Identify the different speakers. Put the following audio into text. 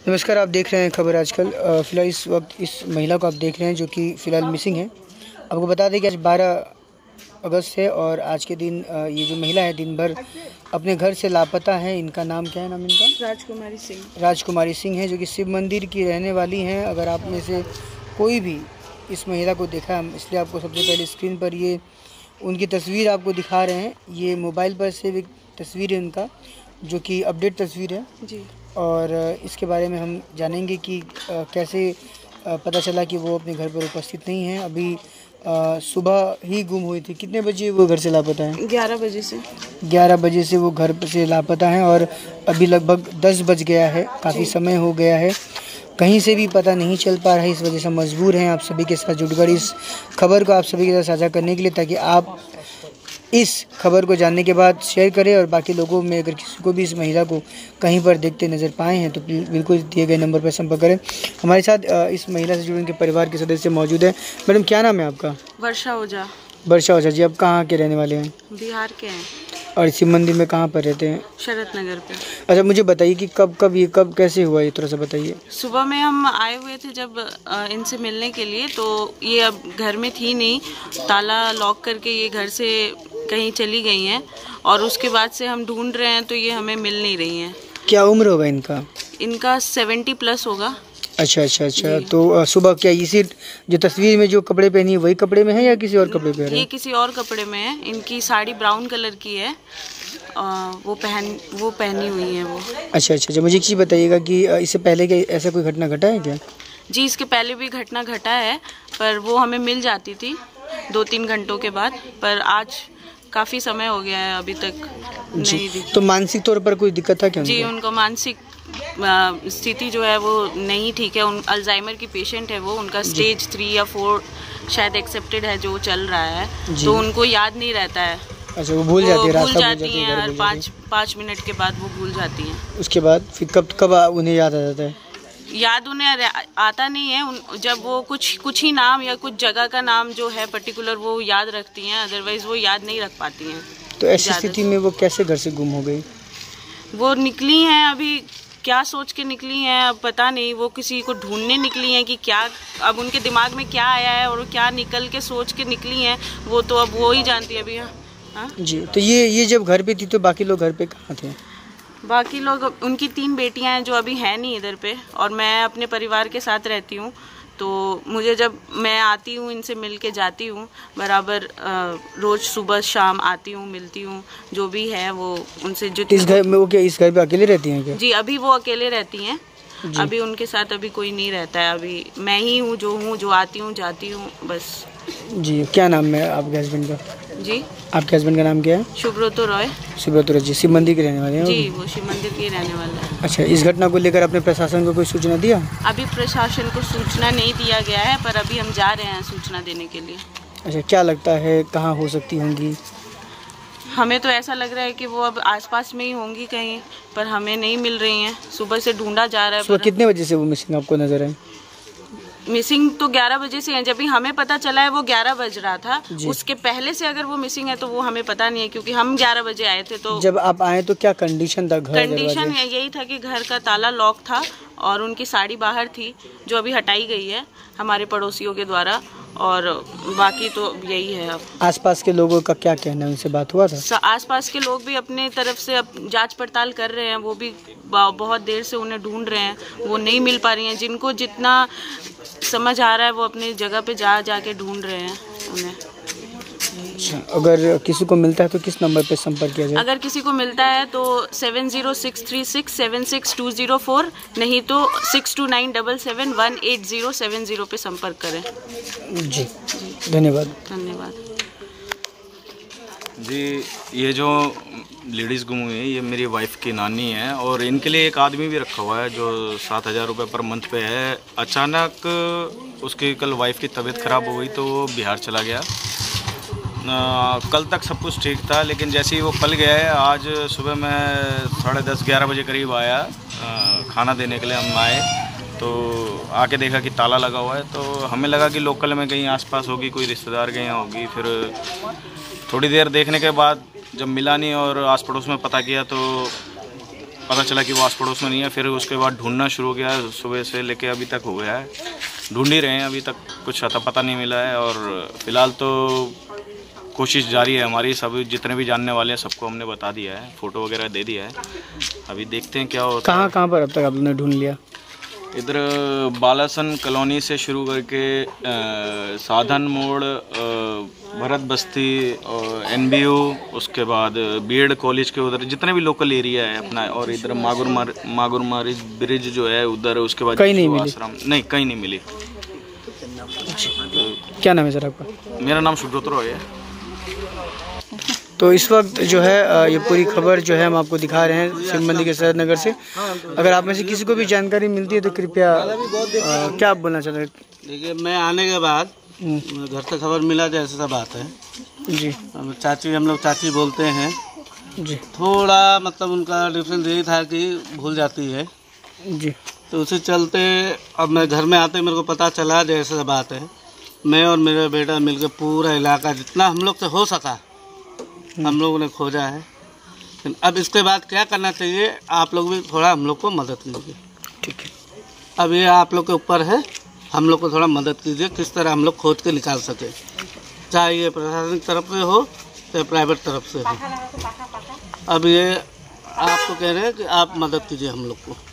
Speaker 1: नमस्कार, आप देख रहे हैं खबर आजकल। फ़िलहाल इस वक्त इस महिला को आप देख रहे हैं जो कि फ़िलहाल मिसिंग है। आपको बता दें कि आज 12 अगस्त है और आज के दिन ये जो महिला है दिन भर अपने घर से लापता है। इनका नाम क्या है? नाम इनका
Speaker 2: राजकुमारी सिंह।
Speaker 1: राजकुमारी सिंह है, जो कि शिव मंदिर की रहने वाली हैं। अगर आप में से कोई भी इस महिला को देखा, हम इसलिए आपको सबसे पहले स्क्रीन पर ये उनकी तस्वीर आपको दिखा रहे हैं। ये मोबाइल पर से एक तस्वीर है उनका, जो कि अपडेट तस्वीर है
Speaker 2: जी।
Speaker 1: और इसके बारे में हम जानेंगे कि कैसे पता चला कि वो अपने घर पर उपस्थित नहीं हैं। अभी सुबह ही गुम हुई थी। कितने बजे वो घर से लापता हैं?
Speaker 2: 11 बजे से।
Speaker 1: 11 बजे से वो घर से लापता हैं और अभी लगभग 10 बज गया है। काफ़ी समय हो गया है, कहीं से भी पता नहीं चल पा रहा है। इस वजह से मजबूर हैं आप सभी के साथ जुड़कर इस खबर को आप सभी के साथ साझा करने के लिए, ताकि आप इस खबर को जानने के बाद शेयर करें और बाकी लोगों में अगर किसी को भी इस महिला को कहीं पर देखते नज़र पाए हैं तो बिल्कुल दिए गए नंबर पर संपर्क करें। हमारे साथ इस महिला से जुड़े उनके परिवार के सदस्य मौजूद हैं। मैडम, क्या नाम है आपका?
Speaker 2: वर्षा ओझा।
Speaker 1: वर्षा ओझा जी, आप कहाँ के रहने वाले हैं?
Speaker 2: बिहार के हैं।
Speaker 1: और शिव मंदिर में कहाँ पर रहते हैं?
Speaker 2: शरत नगर पे।
Speaker 1: अच्छा, मुझे बताइए कि कब कैसे हुआ, ये थोड़ा सा बताइए।
Speaker 2: सुबह में हम आए हुए थे जब इनसे मिलने के लिए, तो ये अब घर में थी नहीं, ताला लॉक करके ये घर से कहीं चली गई हैं और उसके बाद से हम ढूंढ रहे हैं तो ये हमें मिल नहीं रही हैं।
Speaker 1: क्या उम्र होगा इनका?
Speaker 2: इनका 70+ होगा।
Speaker 1: अच्छा। तो सुबह क्या इसी जो तस्वीर में जो कपड़े पहनी है वही कपड़े में है या किसी और कपड़े पे है?
Speaker 2: ये किसी और कपड़े में है। इनकी साड़ी ब्राउन कलर की है, वो पहनी हुई है वो।
Speaker 1: अच्छा। मुझे एक चीज़ बताइएगा कि इससे पहले क्या ऐसा कोई घटना घटा है क्या?
Speaker 2: जी, इसके पहले भी घटना घटा है, पर वो हमें मिल जाती थी 2-3 घंटों के बाद, पर आज काफ़ी समय हो गया है अभी तक नहीं दिखी।
Speaker 1: तो मानसिक तौर पर कोई दिक्कत था क्या?
Speaker 2: जी, उनको मानसिक स्थिति जो है वो नहीं ठीक है। अल्जाइमर की पेशेंट है वो। उनका स्टेज 3 या 4 शायद एक्सेप्टेड है जो चल रहा है, तो उनको याद नहीं रहता है।
Speaker 1: अच्छा, वो भूल जाती है,
Speaker 2: भूल जाती हैं और 5 मिनट के बाद वो भूल जाती हैं।
Speaker 1: उसके बाद फिर कब उन्हें याद आ जाता है?
Speaker 2: याद उन्हें आता नहीं है। जब वो कुछ ही नाम या कुछ जगह का नाम जो है पर्टिकुलर वो याद रखती हैं, अदरवाइज वो याद नहीं रख पाती हैं।
Speaker 1: तो ऐसी स्थिति में वो कैसे घर से गुम हो गई?
Speaker 2: वो निकली हैं, अभी क्या सोच के निकली हैं अब पता नहीं। वो किसी को ढूंढने निकली हैं कि क्या, अब उनके दिमाग में क्या आया है और क्या निकल के सोच के निकली हैं, वो तो अब वो ही जानती है अभी। हाँ
Speaker 1: जी। तो ये जब घर पे थी तो बाकी लोग घर पे कहाँ थे?
Speaker 2: बाकी लोग, उनकी 3 बेटियां हैं जो अभी हैं नहीं इधर पे, और मैं अपने परिवार के साथ रहती हूँ। तो मुझे जब मैं आती हूँ, इनसे मिल के जाती हूँ बराबर, रोज़ सुबह शाम आती हूँ, मिलती हूँ, जो भी है वो उनसे। जो
Speaker 1: इस घर में वो क्या इस घर पे अकेले रहती हैं क्या?
Speaker 2: जी, अभी वो अकेले रहती हैं। अभी उनके साथ अभी कोई नहीं रहता है। अभी मैं ही हूँ जो आती हूँ जाती हूँ बस।
Speaker 1: जी। क्या नाम है आपके हस्बैंड का?
Speaker 2: जी,
Speaker 1: आपके हस्बैंड का नाम क्या है?
Speaker 2: सुब्रत रॉय।
Speaker 1: सुब्रत रॉय जी, शिव मंदिर के रहने वाले हैं?
Speaker 2: जी, वो शिव मंदिर के रहने वाला है।
Speaker 1: अच्छा, इस घटना को लेकर आपने प्रशासन को कोई सूचना दिया?
Speaker 2: अभी प्रशासन को सूचना नहीं दिया गया है, पर अभी हम जा रहे हैं सूचना देने के लिए।
Speaker 1: अच्छा, क्या लगता है कहाँ हो सकती होंगी?
Speaker 2: हमें तो ऐसा लग रहा है कि वो अब आसपास में ही होंगी कहीं, पर हमें नहीं मिल रही हैं। सुबह से ढूंढा जा रहा है।
Speaker 1: सुबह कितने बजे से वो मिसिंग आपको नजर आई?
Speaker 2: मिसिंग तो 11 बजे से है। जब भी हमें पता चला है वो 11 बज रहा था। उसके पहले से अगर वो मिसिंग है तो वो हमें पता नहीं है, क्योंकि हम 11 बजे आए थे। तो
Speaker 1: जब आप आए तो क्या कंडीशन था?
Speaker 2: कंडीशन यही था कि घर का ताला लॉक था और उनकी साड़ी बाहर थी, जो अभी हटाई गई है हमारे पड़ोसियों के द्वारा, और बाकी तो यही है। अब
Speaker 1: आसपास के लोगों का क्या कहना है? उनसे बात हुआ था?
Speaker 2: आसपास के लोग भी अपने तरफ से अब जांच पड़ताल कर रहे हैं। वो भी बहुत देर से उन्हें ढूंढ रहे हैं, वो नहीं मिल पा रही हैं। जिनको जितना समझ आ रहा है वो अपनी जगह पे जाके ढूंढ रहे हैं उन्हें।
Speaker 1: अच्छा, अगर किसी को मिलता है तो किस नंबर पे संपर्क किया जाए?
Speaker 2: अगर किसी को मिलता है तो 7063676204, नहीं तो 6297718070 पे संपर्क करें।
Speaker 1: जी, धन्यवाद।
Speaker 3: जी, ये जो लेडीज़ गुम हुई है ये मेरी वाइफ की नानी है, और इनके लिए एक आदमी भी रखा हुआ है जो 7,000 रुपये पर मंथ पे है। अचानक उसकी कल वाइफ की तबीयत ख़राब हो गई तो वो बिहार चला गया। कल तक सब कुछ ठीक था, लेकिन जैसे ही वो कल गया है, आज सुबह मैं 10:30-11 बजे करीब आया, खाना देने के लिए हम आए तो आके देखा कि ताला लगा हुआ है। तो हमें लगा कि लोकल में कहीं आसपास होगी, कोई रिश्तेदार के यहाँ होगी। फिर थोड़ी देर देखने के बाद जब मिला नहीं और आस पड़ोस में पता किया तो पता चला कि वो आस पड़ोस में नहीं है। फिर उसके बाद ढूंढना शुरू हो गया, सुबह से लेके अभी तक हो गया है, ढूंढ ही रहे हैं, अभी तक कुछ अता पता नहीं मिला है। और फिलहाल तो कोशिश जारी है हमारी, सब जितने भी जानने वाले हैं सबको हमने बता दिया है, फ़ोटो वगैरह दे दिया है। अभी देखते हैं क्या होता है।
Speaker 1: कहाँ पर अब तक आप लोगों ने ढूंढ लिया?
Speaker 3: इधर बालासन कॉलोनी से शुरू करके साधन मोड़, भरत बस्ती, NBU, उसके बाद BED कॉलेज के उधर जितने भी लोकल एरिया है अपना, और इधर मागुरमारी ब्रिज जो है उधर, उसके बाद
Speaker 1: कहीं नहीं मिली?
Speaker 3: आश्रम नहीं, कहीं नहीं मिली।
Speaker 1: क्या नाम है सर आपका?
Speaker 3: मेरा नाम सुब्रत रॉय है।
Speaker 1: तो इस वक्त जो है ये पूरी खबर जो है हम आपको दिखा रहे हैं शिवमंदिर के सदर नगर से। अगर आप में से किसी को भी जानकारी मिलती है तो कृपया क्या आप बोलना चाहते हैं?
Speaker 4: देखिए, मैं आने के बाद घर से खबर मिला जैसे सब बात है
Speaker 1: जी।
Speaker 4: चाची, हम लोग चाची बोलते हैं
Speaker 1: जी।
Speaker 4: थोड़ा मतलब उनका डिफरेंस यही था कि भूल जाती है
Speaker 1: जी।
Speaker 4: तो उसी चलते अब मैं घर में आते मेरे को पता चला जैसे सब बात है। मैं और मेरा बेटा मिलकर पूरा इलाका जितना हम लोग से हो सका हम लोगों ने खोजा है। लेकिन अब इसके बाद क्या करना चाहिए, आप लोग भी थोड़ा हम लोग को मदद कीजिए।
Speaker 1: ठीक है।
Speaker 4: अब ये आप लोग के ऊपर है, हम लोग को थोड़ा मदद कीजिए किस तरह हम लोग खोज के निकाल सके, चाहे ये प्रशासनिक तरफ से हो चाहे प्राइवेट तरफ से हो। अब ये आपको कह रहे हैं कि आप मदद कीजिए हम लोग को।